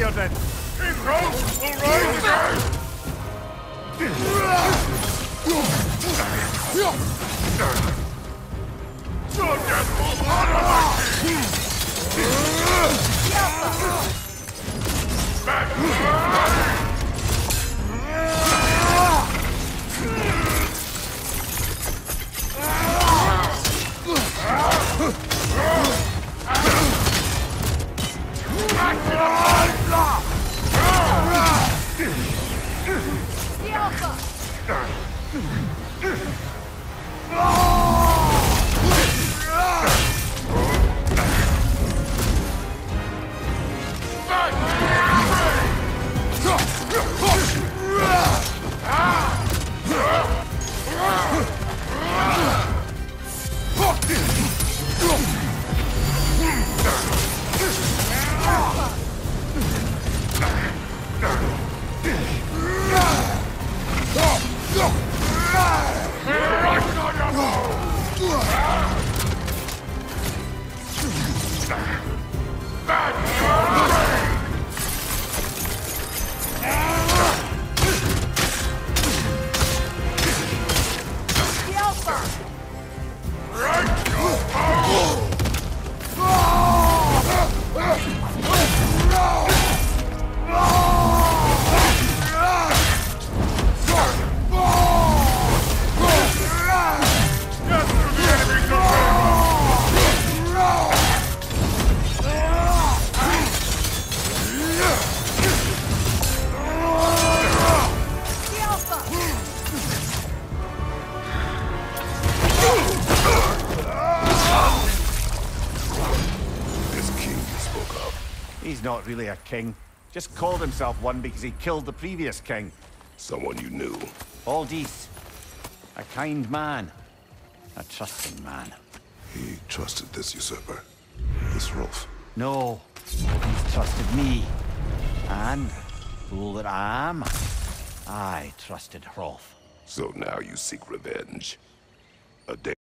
here then. Sinkhole will rise again! Your death will honor my king! Back to life! He's not really a king. Just called himself one because he killed the previous king. Someone you knew. Aldis. A kind man. A trusting man. He trusted this usurper. This Rolf. No. He's trusted me. And, fool that I am, I trusted Rolf. So now you seek revenge. A day